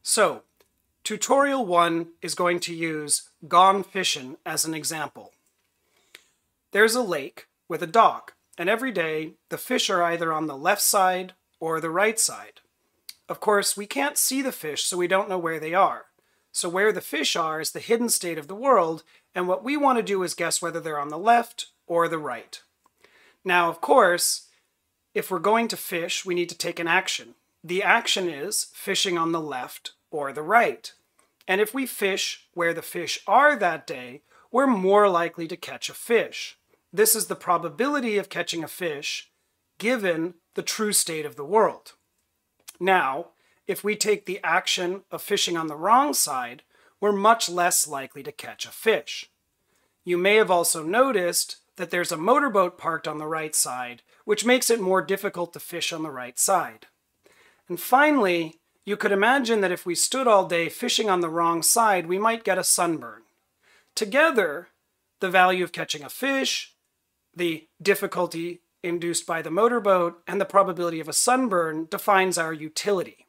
So, tutorial 1 is going to use gone fishing as an example. There's a lake with a dock, and every day the fish are either on the left side or the right side. Of course, we can't see the fish, so we don't know where they are. So where the fish are is the hidden state of the world, and what we want to do is guess whether they're on the left or the right. Now, of course, if we're going to fish, we need to take an action. The action is fishing on the left or the right. And if we fish where the fish are that day, we're more likely to catch a fish. This is the probability of catching a fish given the true state of the world. Now, if we take the action of fishing on the wrong side, we're much less likely to catch a fish. You may have also noticed that there's a motorboat parked on the right side, which makes it more difficult to fish on the right side. And finally, you could imagine that if we stood all day fishing on the wrong side, we might get a sunburn. Together, the value of catching a fish, the difficulty induced by the motorboat, and the probability of a sunburn defines our utility.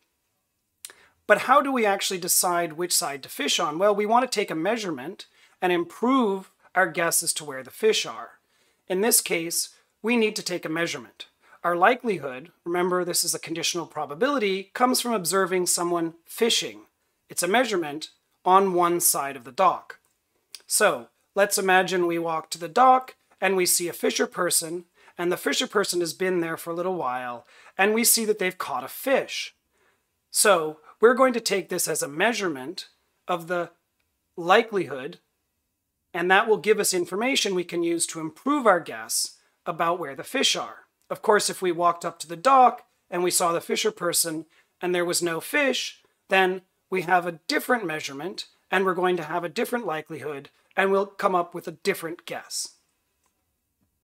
But how do we actually decide which side to fish on? Well, we want to take a measurement and improve our guess as to where the fish are. In this case, we need to take a measurement. Our likelihood, remember this is a conditional probability, comes from observing someone fishing. It's a measurement on one side of the dock. So let's imagine we walk to the dock and we see a fisher person, and the fisher person has been there for a little while, and we see that they've caught a fish. So we're going to take this as a measurement of the likelihood, and that will give us information we can use to improve our guess about where the fish are. Of course, if we walked up to the dock and we saw the fisher person and there was no fish, then we have a different measurement and we're going to have a different likelihood and we'll come up with a different guess.